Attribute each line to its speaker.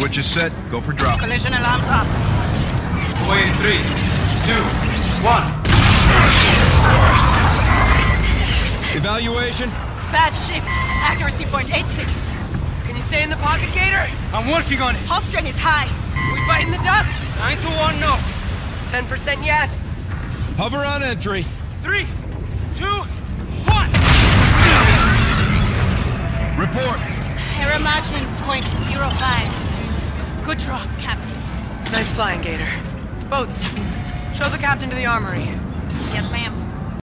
Speaker 1: Switch is set. Go for drop.
Speaker 2: Collision alarms up.
Speaker 3: Away in 3, 2, 1.
Speaker 1: Evaluation.
Speaker 2: Bad shift. Accuracy point 86.
Speaker 4: Can you stay in the pocket, Gator?
Speaker 3: I'm working on it.
Speaker 2: Pulse string is high.
Speaker 4: We biting the dust?
Speaker 3: 9 to 1, no.
Speaker 4: 10% yes.
Speaker 1: Hover on entry.
Speaker 3: 3, 2, 1.
Speaker 1: Report.
Speaker 2: Error margin point 0.05. Good drop, Captain.
Speaker 4: Nice flying, Gator. Boats. Show the captain to the armory.
Speaker 2: Yes, ma'am.